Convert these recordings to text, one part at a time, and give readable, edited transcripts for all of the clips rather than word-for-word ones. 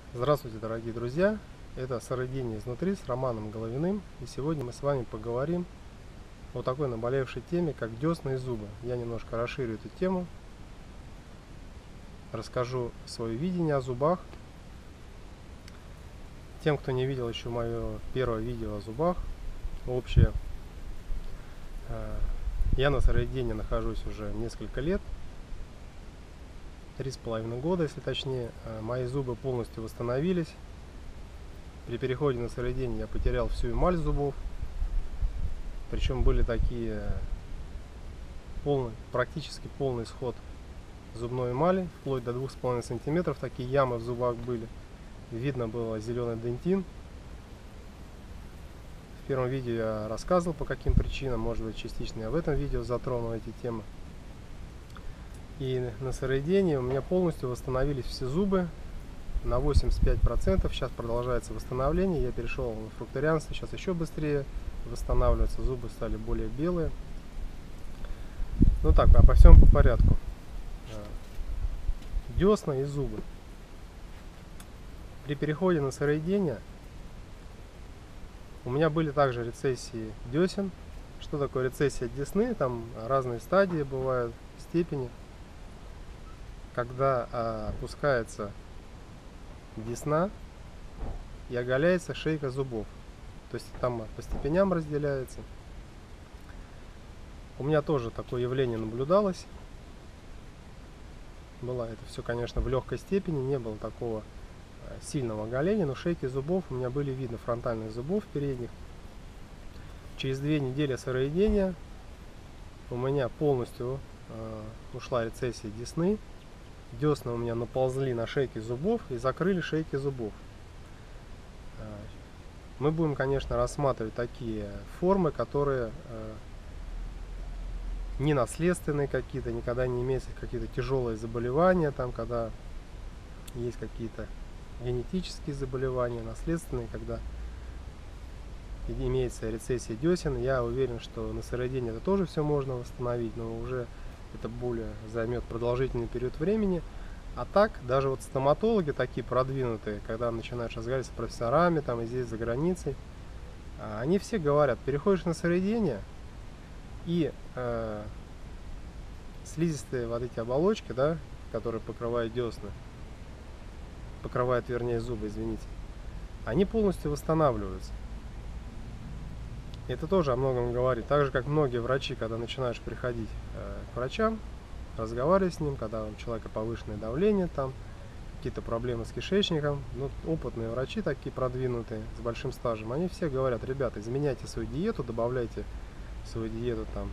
Здравствуйте, дорогие друзья! Это «Сыроедение изнутри» с Романом Головиным. И сегодня мы с вами поговорим о такой наболевшей теме, как десна и зубы. Я немножко расширю эту тему, расскажу свое видение о зубах. Тем, кто не видел еще мое первое видео о зубах, общее, я на сыроедении нахожусь уже несколько лет, 3,5 года, если точнее. Мои зубы полностью восстановились. При переходе на сыроедение я потерял всю эмаль зубов. Причем были такие практически полный сход зубной эмали, вплоть до 2,5 сантиметров. Такие ямы в зубах были. Видно было зеленый дентин. В первом видео я рассказывал, по каким причинам. Может быть, частично я в этом видео затронул эти темы. И на сыроедении у меня полностью восстановились все зубы на 85%. Сейчас продолжается восстановление. Я перешел на фрукторианство, сейчас еще быстрее восстанавливаются. Зубы стали более белые. Ну так, а по всем по порядку. Десна и зубы. При переходе на сыроедение у меня были также рецессии десен. Что такое рецессия десны? Там разные стадии бывают, степени. Когда опускается десна и оголяется шейка зубов. То есть там по степеням разделяется. У меня тоже такое явление наблюдалось. Было это все, конечно, в легкой степени, не было такого сильного оголения, но шейки зубов у меня были видно, фронтальных зубов передних. Через 2 недели сыроедения у меня полностью ушла рецессия десны. Десна у меня наползли на шейки зубов и закрыли шейки зубов. Мы будем, конечно, рассматривать такие формы, которые не наследственные какие-то, никогда не имеются какие-то тяжелые заболевания, там, когда есть какие-то генетические заболевания, наследственные, когда имеется рецессия десен. Я уверен, что на сыроедении это тоже все можно восстановить, но уже это более займет продолжительный период времени. А так, даже вот стоматологи такие продвинутые, когда начинаешь разговаривать с профессорами, там и здесь за границей, они все говорят: переходишь на сыроедение, и слизистые вот эти оболочки, да, которые покрывают десны, покрывают, вернее, зубы, извините, они полностью восстанавливаются. Это тоже о многом говорит. Так же, как многие врачи, когда начинаешь приходить к врачам, разговаривать с ним, когда у человека повышенное давление, там какие-то проблемы с кишечником, ну, опытные врачи такие продвинутые, с большим стажем, они все говорят: ребята, изменяйте свою диету, добавляйте в свою диету там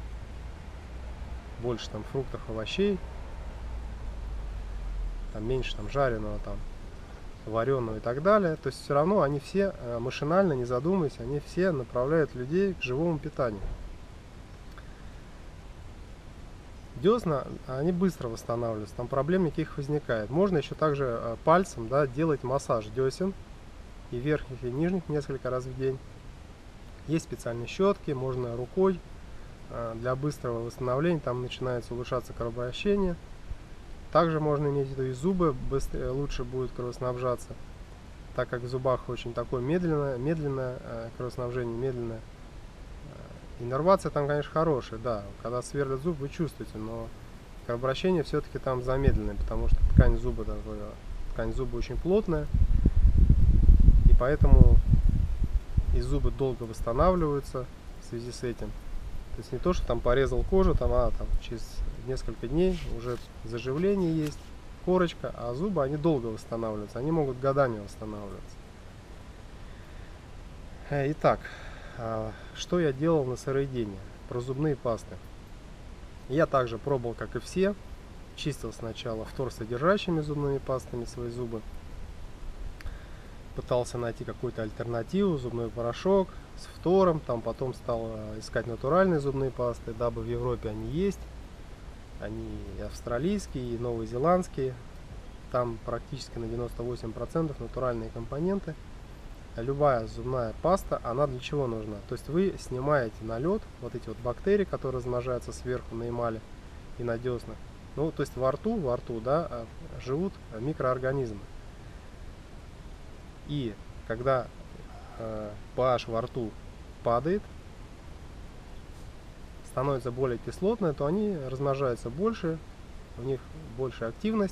больше там фруктов, овощей, там меньше там жареного, там вареного и так далее. То есть все равно они все машинально, не задумываясь, они все направляют людей к живому питанию. Десна, они быстро восстанавливаются, там проблем никаких возникает. Можно еще также пальцем, да, делать массаж десен, и верхних, и нижних, несколько раз в день. Есть специальные щетки, можно рукой для быстрого восстановления, там начинается улучшаться кровообращение. Также можно иметь в виду и зубы лучше будет кровоснабжаться, так как в зубах очень такое медленное кровоснабжение, медленное. Иннервация там, конечно, хорошая, да, когда сверлят зуб, вы чувствуете, но кровообращение все-таки там замедленное, потому что ткань зуба очень плотная, и поэтому и зубы долго восстанавливаются в связи с этим. То есть не то, что там порезал кожу, там через несколько дней уже заживление есть, корочка, а зубы, они долго восстанавливаются, они могут годами восстанавливаться. Итак, что я делал на сыроедении? Про зубные пасты. Я также пробовал, как и все, чистил сначала фторсодержащими зубными пастами свои зубы, пытался найти какую-то альтернативу, зубной порошок с фтором, там потом стал искать натуральные зубные пасты, дабы в Европе они есть, они и австралийские, и новозеландские, там практически на 98% натуральные компоненты. Любая зубная паста, она для чего нужна? То есть вы снимаете налет, вот эти вот бактерии, которые размножаются сверху на эмали и на деснах. Ну, то есть во рту, да, живут микроорганизмы. И когда pH во рту падает, становится более кислотное, то они размножаются больше, у них больше активность,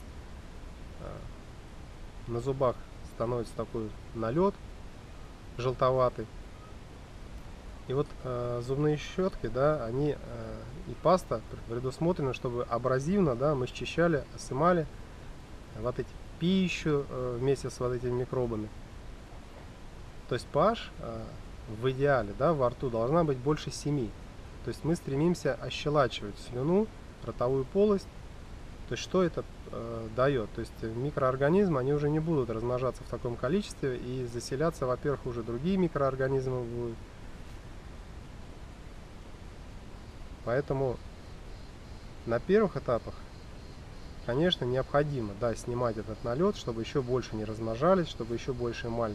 на зубах становится такой налет желтоватый. И вот зубные щетки, да, они и паста предусмотрены, чтобы абразивно, да, мы счищали с эмали вот эти пищу вместе с вот этими микробами. То есть pH в идеале, да, во рту должна быть больше 7. То есть мы стремимся ощелачивать слюну, ротовую полость. То есть что это дает? То есть микроорганизмы, они уже не будут размножаться в таком количестве и заселяться, во-первых, уже другие микроорганизмы будут. Поэтому на первых этапах, конечно, необходимо, да, снимать этот налет, чтобы еще больше не размножались, чтобы еще больше эмаль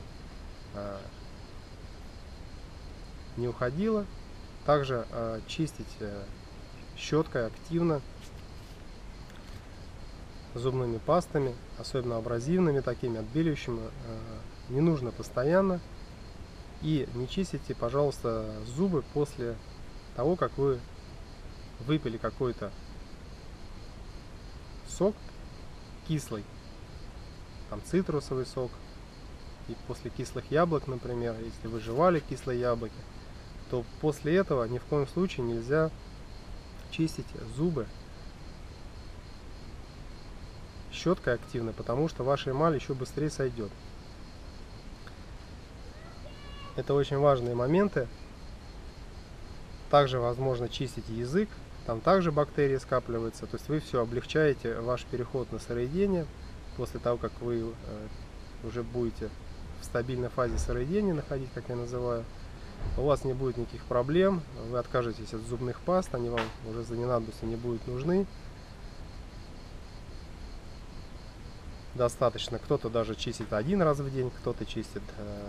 не уходила. Также чистить щеткой активно, зубными пастами, особенно абразивными, такими отбеливающими, не нужно постоянно. И не чистите, пожалуйста, зубы после того, как вы выпили какой-то сок кислый, там цитрусовый сок, и после кислых яблок, например, если вы жевали кислые яблоки, то после этого ни в коем случае нельзя чистить зубы щеткой активно, потому что ваша эмаль еще быстрее сойдет. Это очень важные моменты. Также возможно чистить язык, там также бактерии скапливаются, то есть вы все облегчаете ваш переход на сыроедение. После того, как вы уже будете в стабильной фазе сыроедения находить, как я называю, у вас не будет никаких проблем, вы откажетесь от зубных паст, они вам уже за ненадобностью не будут нужны. Достаточно, кто-то даже чистит 1 раз в день, кто-то чистит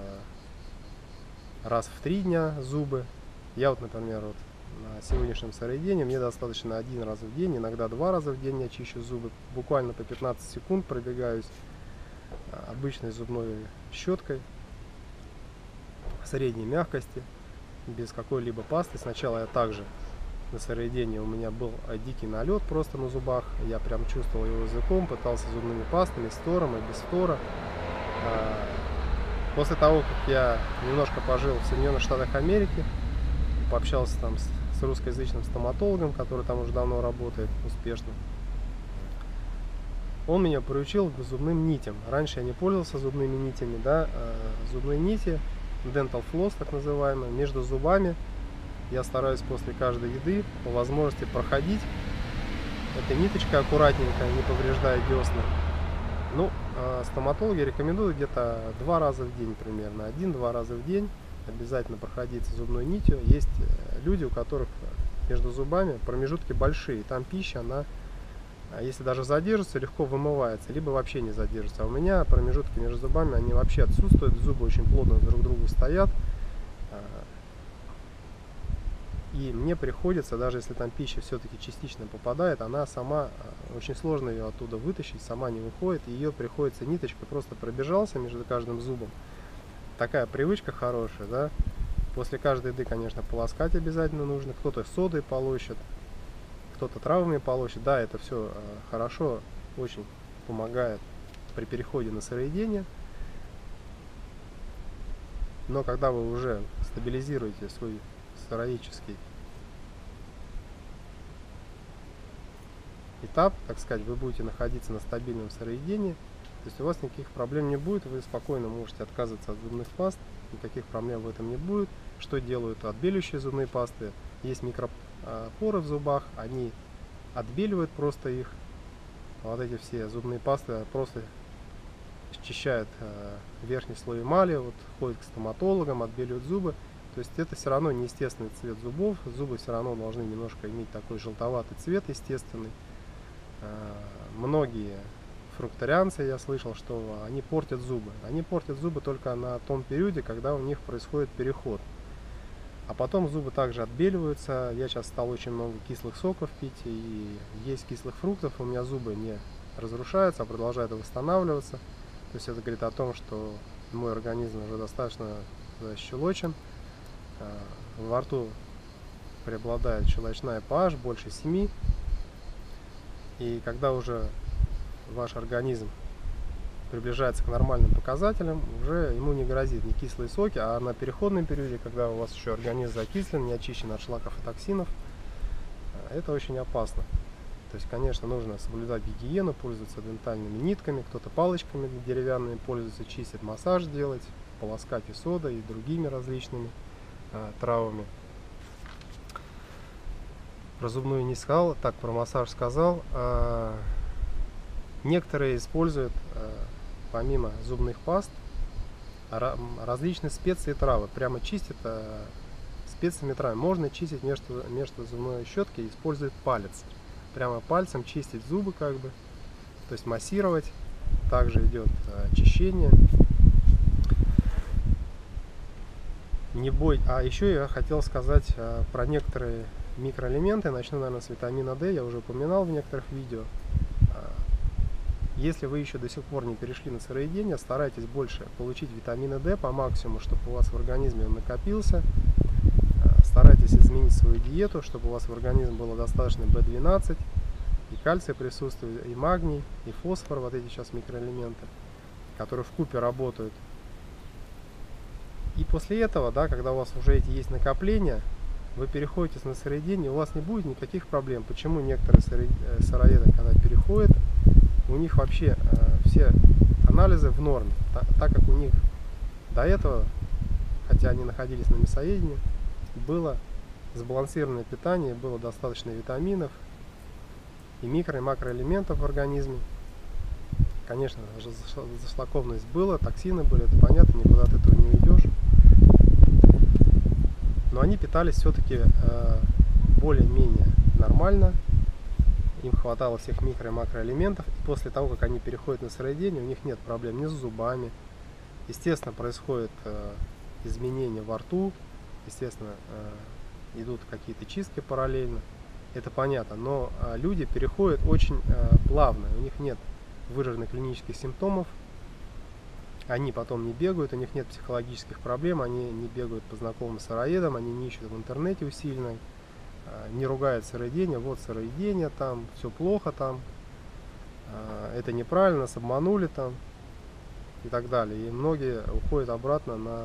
раз в 3 дня зубы. Я вот, например, вот на сегодняшнем сыроедении мне достаточно 1 раз в день, иногда 2 раза в день я чищу зубы, буквально по 15 секунд пробегаюсь обычной зубной щеткой средней мягкости, без какой-либо пасты. Сначала я также на сыроедении у меня был дикий налет просто на зубах, я прям чувствовал его языком, пытался зубными пастами, с фтором и без фтора. После того, как я немножко пожил в Соединенных Штатах Америки, пообщался там с русскоязычным стоматологом, который там уже давно работает успешно, он меня приучил к зубным нитям. Раньше я не пользовался зубными нитями, да, зубные нити, dental floss так называемые, между зубами я стараюсь после каждой еды по возможности проходить этой ниточкой аккуратненько, не повреждая десна. Ну, стоматологи рекомендуют где-то 2 раза в день примерно, 1-2 раза в день обязательно проходиться зубной нитью. Есть люди, у которых между зубами промежутки большие, там пища, она, если даже задержится, легко вымывается, либо вообще не задержится. А у меня промежутки между зубами, они вообще отсутствуют, зубы очень плотно друг к другу стоят. И мне приходится, даже если там пища все-таки частично попадает, она сама, очень сложно ее оттуда вытащить, сама не выходит. Ее приходится ниточкой, просто пробежался между каждым зубом. Такая привычка хорошая, да. После каждой еды, конечно, полоскать обязательно нужно. Кто-то содой полощет, кто-то травами полощет. Да, это все хорошо, очень помогает при переходе на сыроедение. Но когда вы уже стабилизируете свой сыроедческий этап, так сказать, вы будете находиться на стабильном сыроедении, то есть у вас никаких проблем не будет, вы спокойно можете отказываться от зубных паст, никаких проблем в этом не будет. Что делают отбеливающие зубные пасты? Есть микропоры в зубах, они отбеливают просто их. Вот эти все зубные пасты просто счищают верхний слой эмали, вот, ходят к стоматологам, отбеливают зубы. То есть это все равно не естественный цвет зубов, зубы все равно должны немножко иметь такой желтоватый цвет естественный. Многие фрукторианцы, я слышал, что они портят зубы. Они портят зубы только на том периоде, когда у них происходит переход. А потом зубы также отбеливаются. Я сейчас стал очень много кислых соков пить и есть кислых фруктов. У меня зубы не разрушаются, а продолжают восстанавливаться. То есть это говорит о том, что мой организм уже достаточно щелочен, во рту преобладает щелочная pH больше 7, и когда уже ваш организм приближается к нормальным показателям, уже ему не грозит ни кислые соки, а на переходном периоде, когда у вас еще организм закислен, не очищен от шлаков и токсинов, это очень опасно. То есть, конечно, нужно соблюдать гигиену, пользоваться дентальными нитками, кто-то палочками деревянными пользуется, чистит, массаж делать, полоскать и содой, и другими различными травами. Про зубную не сказал, так про массаж сказал. Некоторые используют помимо зубных паст различные специи и травы. Прямо чистят специями травами. Можно чистить между зубной щетки и использовать палец. Прямо пальцем чистить зубы, как бы. То есть массировать. Также идет очищение. Не бой. А еще я хотел сказать про некоторые микроэлементы. Начну, наверное, с витамина D. Я уже упоминал в некоторых видео. Если вы еще до сих пор не перешли на сыроедение, старайтесь больше получить витамина D по максимуму, чтобы у вас в организме он накопился. Старайтесь изменить свою диету, чтобы у вас в организме было достаточно B12, и кальций присутствует, и магний, и фосфор, вот эти сейчас микроэлементы, которые вкупе работают. И после этого, да, когда у вас уже эти есть накопления, вы переходите на сыроедение, у вас не будет никаких проблем. Почему некоторые сыроеды, когда переходят, у них вообще все анализы в норме, так как у них до этого, хотя они находились на мясоедении, было сбалансированное питание, было достаточно витаминов и микро- и макроэлементов в организме. Конечно, зашлакованность была, токсины были, это понятно, никуда от этого не уйдешь. Но они питались все-таки более-менее нормально. Им хватало всех микро- и макроэлементов. И после того, как они переходят на сыроедение, у них нет проблем ни с зубами. Естественно, происходят изменения во рту. Естественно, идут какие-то чистки параллельно. Это понятно. Но люди переходят очень плавно. У них нет выраженных клинических симптомов. Они потом не бегают, у них нет психологических проблем. Они не бегают по знакомым сыроедам, они не ищут в интернете усиленно. Не ругает сыроедение, вот сыроедение, там все плохо, там это неправильно, нас обманули там и так далее. И многие уходят обратно на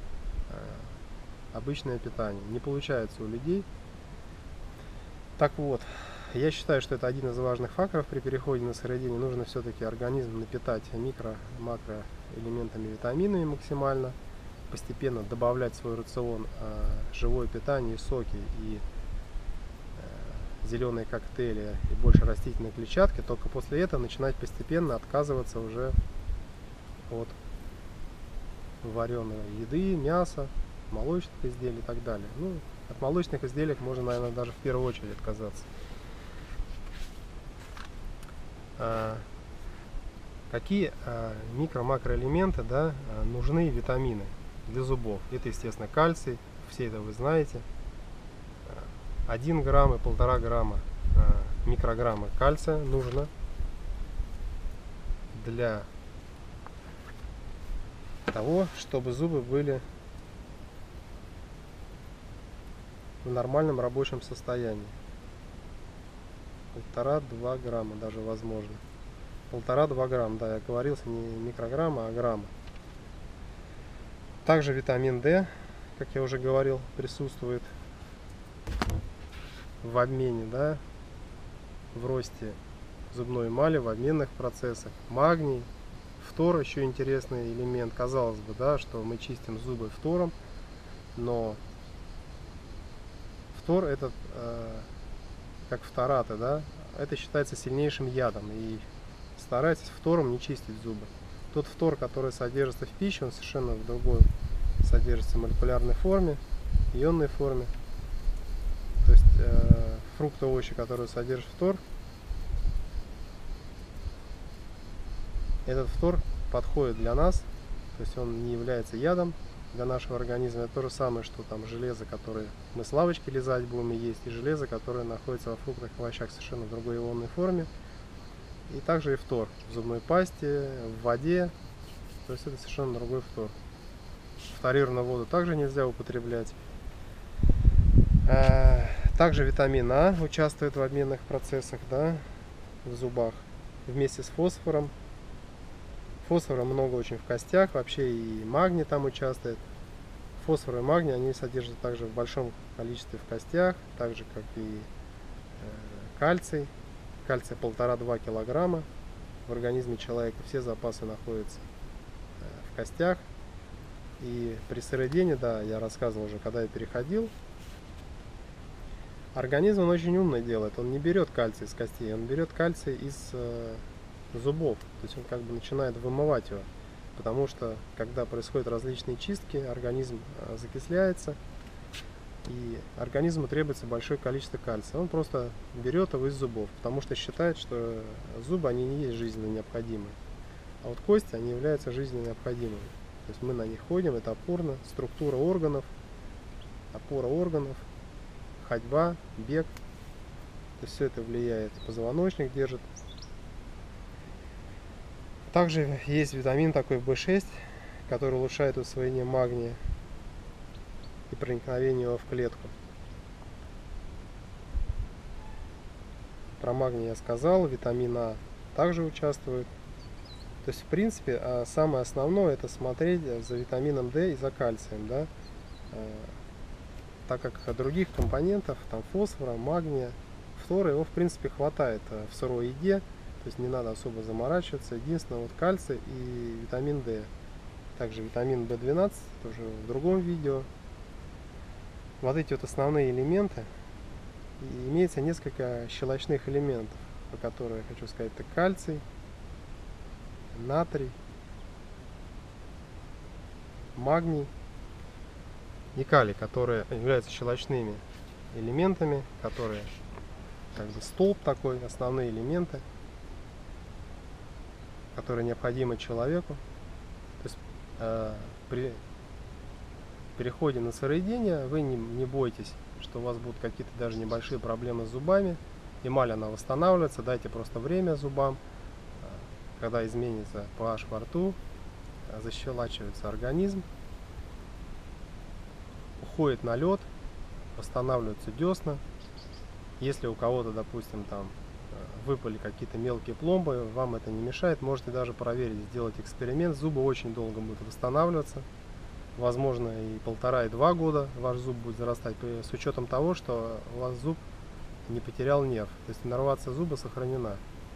обычное питание. Не получается у людей. Так вот, я считаю, что это один из важных факторов при переходе на сыроедение. Нужно все-таки организм напитать микро-макроэлементами, витаминами максимально, постепенно добавлять в свой рацион живое питание, соки и зеленые коктейли и больше растительной клетчатки. Только после этого начинать постепенно отказываться уже от вареной еды, мяса, молочных изделий и так далее. Ну, от молочных изделий можно, наверное, даже в первую очередь отказаться. Какие микро-макроэлементы, да, нужны витамины для зубов? Это, естественно, кальций, все это вы знаете. 1 грамм и 1,5 грамма микрограмма кальция нужно для того, чтобы зубы были в нормальном рабочем состоянии. 1,5-2 грамма даже возможно. 1,5-2 грамма, да, я говорился не микрограмма, а грамма. Также витамин D, как я уже говорил, присутствует в обмене, да, в росте зубной эмали, в обменных процессах. Магний, фтор еще интересный элемент. Казалось бы, да, что мы чистим зубы фтором, но фтор это как фтораты, да, это считается сильнейшим ядом, и старайтесь фтором не чистить зубы. Тот фтор, который содержится в пище, он совершенно в другой содержится в молекулярной форме, ионной форме. То есть фрукты, овощи, которые содержат фтор, этот фтор подходит для нас, то есть он не является ядом для нашего организма. Это то же самое, что там железо, которое мы с лавочки лизать будем и есть, и железо, которое находится во фруктах и овощах совершенно в другой ионной форме. И также и фтор в зубной пасте, в воде. То есть это совершенно другой фтор. Фторированную воду также нельзя употреблять. Также витамин А участвует в обменных процессах, да, в зубах вместе с фосфором. Фосфора много очень в костях, вообще и магний там участвует. Фосфор и магний, они содержатся также в большом количестве в костях, так же как и кальций. Кальция 1,5-2 килограмма в организме человека. Все запасы находятся в костях. И при сыроедении, да, я рассказывал уже, когда я переходил, организм он очень умно делает. Он не берет кальций из костей, он берет кальций из зубов. То есть он как бы начинает вымывать его. Потому что, когда происходят различные чистки, организм закисляется, и организму требуется большое количество кальция. Он просто берет его из зубов, потому что считает, что зубы, они не есть жизненно необходимые. А вот кости, они являются жизненно необходимыми. То есть мы на них ходим, это опорно, структура органов, опора органов, ходьба, бег. То есть все это влияет. Позвоночник держит. Также есть витамин такой В6, который улучшает усвоение магния и проникновение его в клетку. Про магний я сказал, витамин А также участвует. То есть, в принципе, самое основное — это смотреть за витамином D и за кальцием, да? Так как других компонентов, там фосфора, магния, фтора, его в принципе хватает в сырой еде, то есть не надо особо заморачиваться. Единственное, вот кальций и витамин D. Также витамин В12, тоже в другом видео. Вот эти вот основные элементы. И имеется несколько щелочных элементов, по которым я хочу сказать: это кальций, натрий, магний и калий, которые являются щелочными элементами, которые как бы столб такой, основные элементы, которые необходимы человеку. То есть при переходе на сыроедение вы не бойтесь, что у вас будут какие-то даже небольшие проблемы с зубами. Эмаль, она восстанавливается, дайте просто время зубам. Когда изменится pH во рту, защелачивается организм, уходит налет, восстанавливаются десна. Если у кого-то, допустим, там выпали какие-то мелкие пломбы, вам это не мешает, можете даже проверить, сделать эксперимент. Зубы очень долго будут восстанавливаться, возможно и 1,5 и 2 года ваш зуб будет зарастать, с учетом того, что у вас зуб не потерял нерв, то есть иннервация зуба сохранена.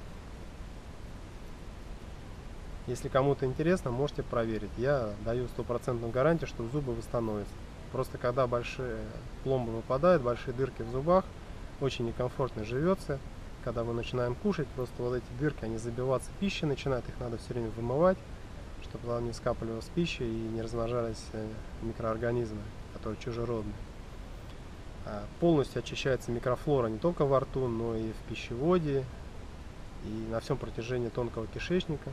Если кому-то интересно, можете проверить. Я даю 100% гарантию, что зубы восстановятся. Просто когда большие пломбы выпадают, большие дырки в зубах, очень некомфортно живется. Когда мы начинаем кушать, просто вот эти дырки, они забиваться пищей начинают, их надо все время вымывать, чтобы туда не скапливалась пища и не размножались микроорганизмы, которые чужеродные. Полностью очищается микрофлора не только во рту, но и в пищеводе, и на всем протяжении тонкого кишечника.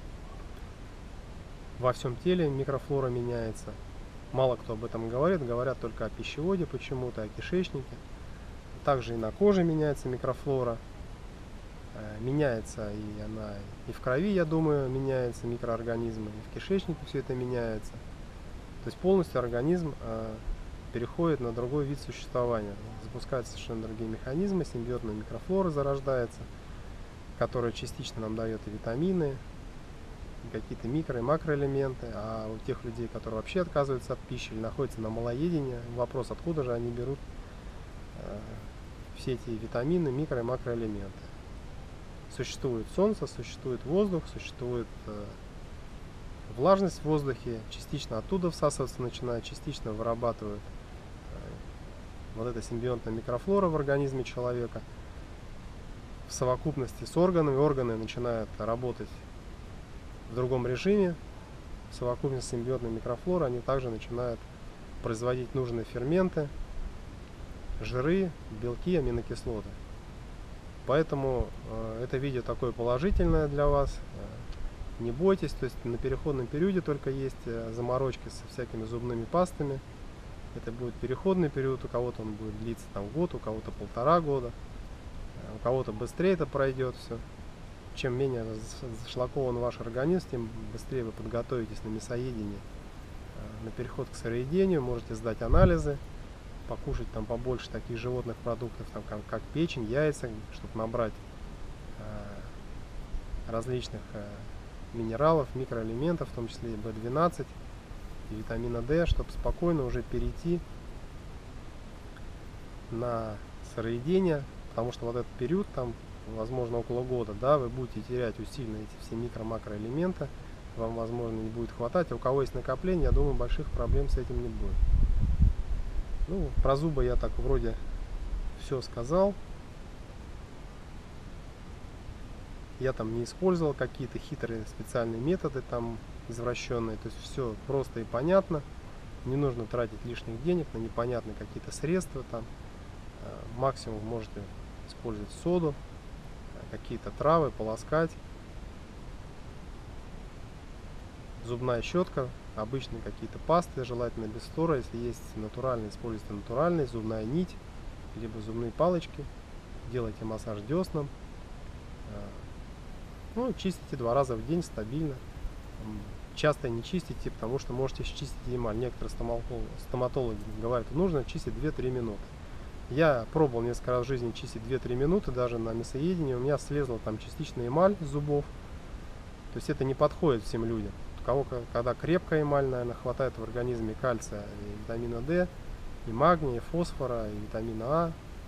Во всем теле микрофлора меняется. Мало кто об этом говорит, говорят только о пищеводе почему-то, о кишечнике. Также и на коже меняется микрофлора. Меняется и она и в крови, я думаю, меняются микроорганизмы, и в кишечнике все это меняется. То есть полностью организм переходит на другой вид существования. Запускаются совершенно другие механизмы, симбиотная микрофлора зарождается, которая частично нам дает и витамины, какие-то микро- и макроэлементы. А у тех людей, которые вообще отказываются от пищи или находятся на малоедении, вопрос, откуда же они берут все эти витамины, микро- и макроэлементы. Существует солнце, существует воздух, существует влажность в воздухе, частично оттуда всасываться начинает, частично вырабатывают вот эта симбионтная микрофлора в организме человека. В совокупности с органами, органы начинают работать в другом режиме. В совокупности с симбионтной микрофлорой они также начинают производить нужные ферменты, жиры, белки, аминокислоты. Поэтому это видео такое положительное для вас. Не бойтесь, то есть на переходном периоде только есть заморочки со всякими зубными пастами. Это будет переходный период, у кого-то он будет длиться там год, у кого-то 1,5 года, у кого-то быстрее это пройдет все. чем менее зашлакован ваш организм, тем быстрее вы подготовитесь на мясоедение, на переход к сыроедению. Можете сдать анализы, покушать там побольше таких животных продуктов, там, как печень, яйца, чтобы набрать различных минералов, микроэлементов, в том числе и B12 и витамина D, чтобы спокойно уже перейти на сыроедение, потому что вот этот период, там, возможно, около года, да, вы будете терять усиленно эти все микро-макроэлементы, вам, возможно, не будет хватать, а у кого есть накопление, я думаю, больших проблем с этим не будет. Ну, про зубы я так вроде все сказал. Я там не использовал какие-то хитрые специальные методы, там, извращенные, то есть все просто и понятно, не нужно тратить лишних денег на непонятные какие-то средства, там, максимум можете использовать соду, какие-то травы, полоскать. Зубная щетка, обычные какие-то пасты, желательно без фтора, если есть натуральные, используйте натуральные, зубная нить, либо зубные палочки, делайте массаж деснам. Ну, чистите 2 раза в день стабильно. Часто не чистите, потому что можете счистить эмаль. Некоторые стоматологи говорят, нужно чистить 2-3 минуты. Я пробовал несколько раз в жизни чистить 2-3 минуты, даже на мясоедении. У меня слезла там частично эмаль с зубов. То есть это не подходит всем людям. У кого, когда крепкая эмаль, наверное, хватает в организме кальция, и витамина D, и магния, и фосфора, и витамина А,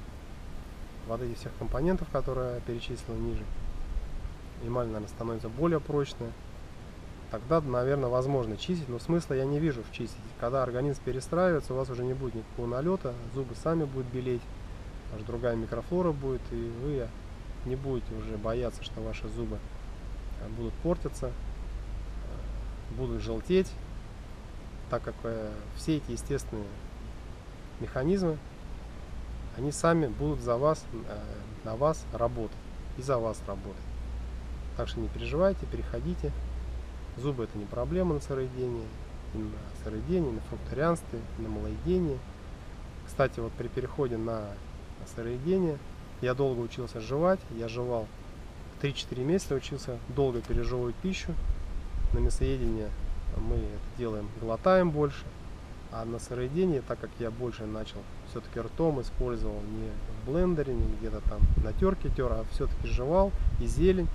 вот этих всех компонентов, которые я перечислил ниже. Эмаль, наверное, становится более прочной. Тогда, наверное, возможно чистить, но смысла я не вижу в чистить. Когда организм перестраивается, у вас уже не будет никакого налета, зубы сами будут белеть, аж другая микрофлора будет, и вы не будете уже бояться, что ваши зубы будут портиться, будут желтеть, так как все эти естественные механизмы, они сами будут за вас, на вас работать и за вас работать. Так что не переживайте, переходите. Зубы это не проблема на сыроедении, и на сыроедении, на фрукторианстве, на малоедении. Кстати, вот при переходе на сыроедение я долго учился жевать, я жевал 3-4 месяца, учился долго пережевывать пищу. На мясоедении мы это делаем, глотаем больше, а на сыроедении, так как я больше начал все-таки ртом, использовал не в блендере, не где-то там на терке тер, а все-таки жевал и зелень.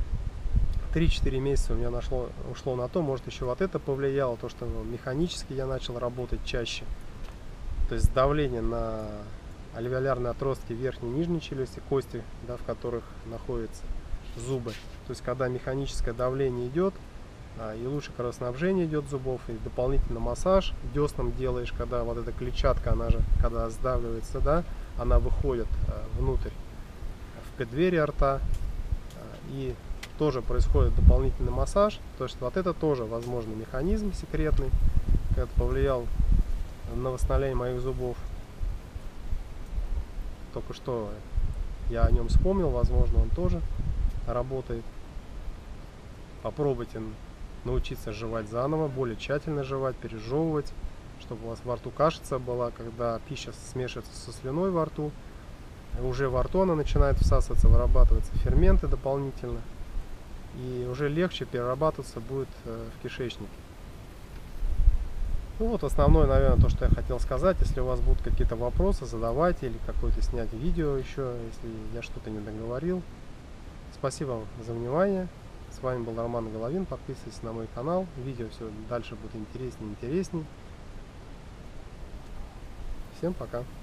3-4 месяца у меня ушло на то, может еще вот это повлияло, то что механически я начал работать чаще. То есть давление на альвеолярные отростки верхней и нижней челюсти, кости, да, в которых находятся зубы. То есть когда механическое давление идет, и лучше кровоснабжение идет зубов, и дополнительно массаж деснам делаешь, когда вот эта клетчатка, она же, когда сдавливается, да, она выходит внутрь, в преддверие рта, и тоже происходит дополнительный массаж, то есть вот это тоже возможный механизм секретный, который повлиял на восстановление моих зубов. Только что я о нем вспомнил, возможно, он тоже работает. Попробуйте научиться жевать заново, более тщательно жевать, пережевывать, чтобы у вас во рту кашица была, когда пища смешивается со слюной во рту. Уже во рту она начинает всасываться, вырабатываются ферменты дополнительно. И уже легче перерабатываться будет в кишечнике. Ну вот основное, наверное, то, что я хотел сказать. Если у вас будут какие-то вопросы, задавайте, или какое-то снять видео еще, если я что-то не договорил. Спасибо вам за внимание. С вами был Роман Головин. Подписывайтесь на мой канал. Видео все дальше будет интереснее и интереснее. Всем пока.